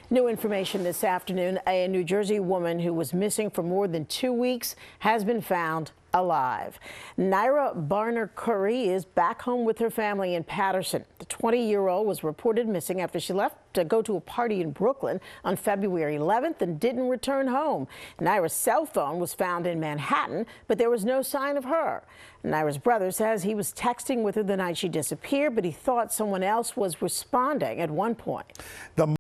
New information this afternoon. A New Jersey woman who was missing for more than 2 weeks has been found alive. Nyrah Barner Curry is back home with her family in Paterson. The 20-year-old was reported missing after she left to go to a party in Brooklyn on February 11th and didn't return home. Nyrah's cell phone was found in Manhattan, but there was no sign of her. Nyrah's brother says he was texting with her the night she disappeared, but he thought someone else was responding at one point.